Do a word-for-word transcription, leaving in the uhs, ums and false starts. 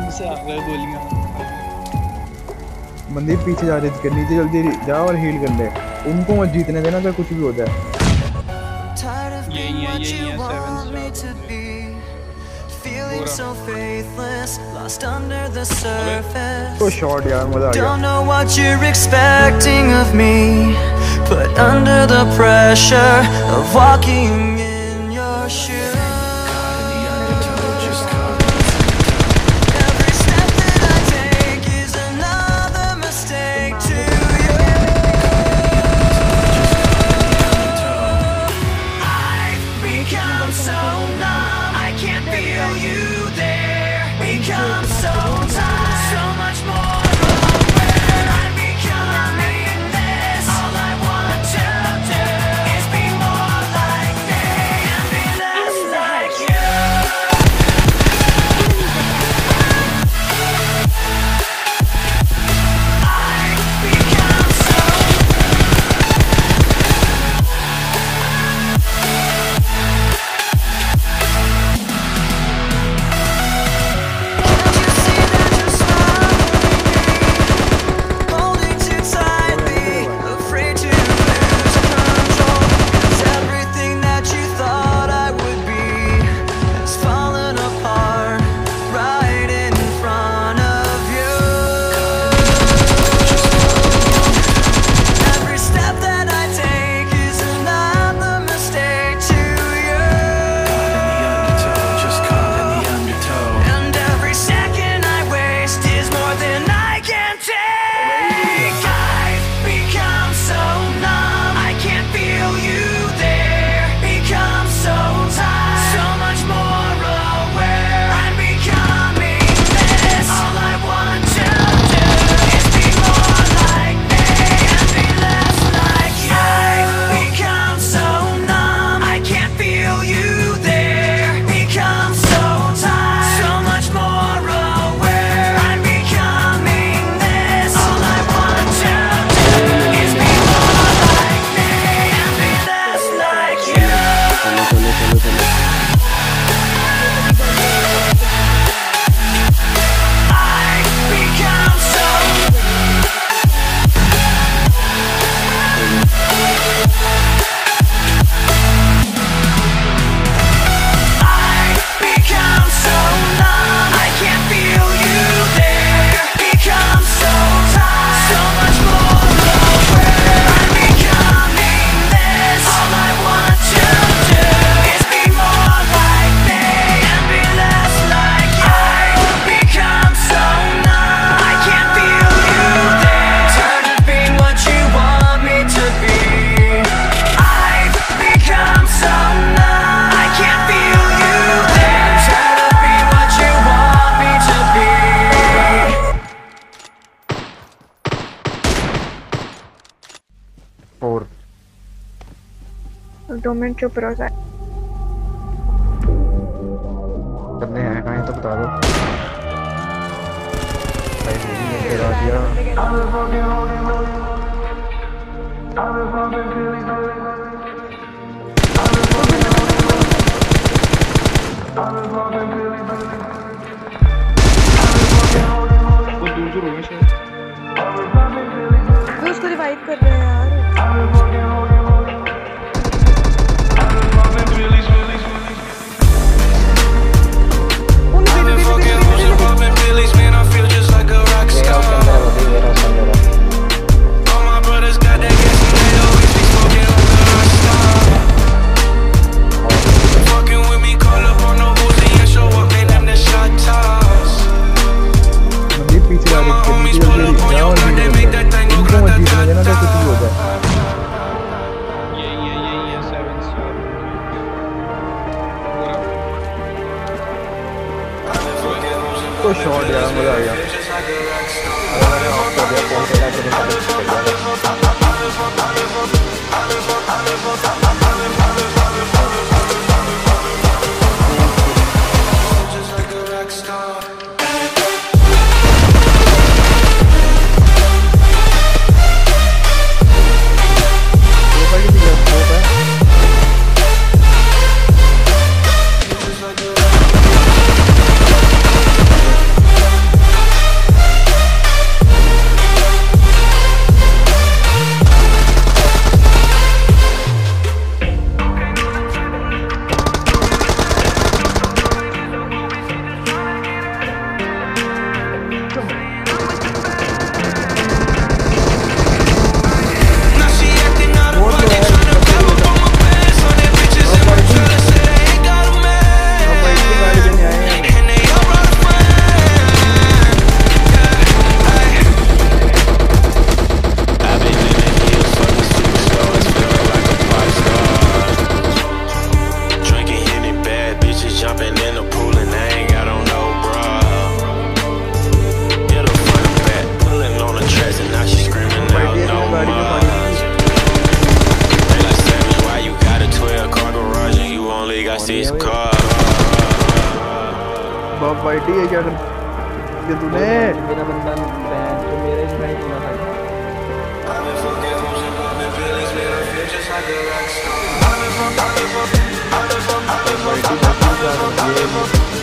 से आ गए गोलियां। बंदे पीछे जा रहे थे, नीचे जल्दी जा और हील कर ले। उनको मत जीतने देना चाहे कुछ भी हो जाए। यही है यही है seven star. Feeling so faithless, lost under the surface. तो शॉट यार मजा आ गया। Don't know what you're expecting of me, but under the pressure of walking in your shoes. और दो मिनट चुप रहो सर। करने हैं कहीं तो बता दो। भाई मुझे तेरा दिया। वो दूर दूर होगा शायद। वो उसको रिवाइव कर रहे हैं यार। पीछे जा रहे थे, नीचे जल्दी जा और हील कर ले। उनको मत जीतने देना चाहे कुछ भी हो जाए। यही है यही है सेवन स्टार। तो शॉट यार मजा आ गया। मैंने ऑफ कर दिया फोन पे ताकि निकाल गड्डी है क्या कर ये तूने मेरा बंदा बैन जो मेरा ही भाई पूरा था ये